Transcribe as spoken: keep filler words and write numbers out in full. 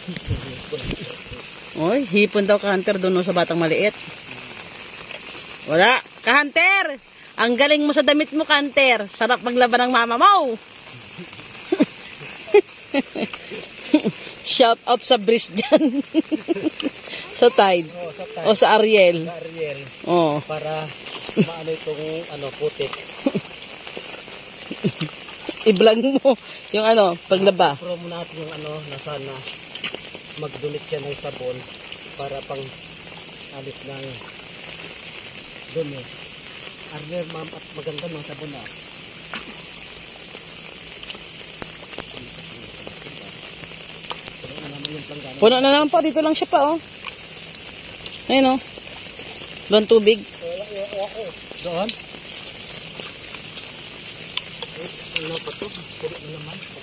Oy, hipon daw ka-hunter doon sa batang maliit. Wala. Ka-hunter! Ang galing mo sa damit mo, ka-hunter. Sarap maglaban ng mama mo. Shout out sa Brice dyan. Sa Tide. Oh, sa Tide. O sa Ariel. Sa Ariel. Oh. Para maano itong ano, putik. I-vlog mo yung ano, paglaba. Pro mo natin yung ano, na sana magdunit siya ng sabon para pang alis ng dumi. Ariel, ma'am, at maganda ng sabon na. Puno na naman po. Dito lang siya pa, oh. Ayun, oh. Doon tubig. Doon? Ano pa ito? Puno na naman.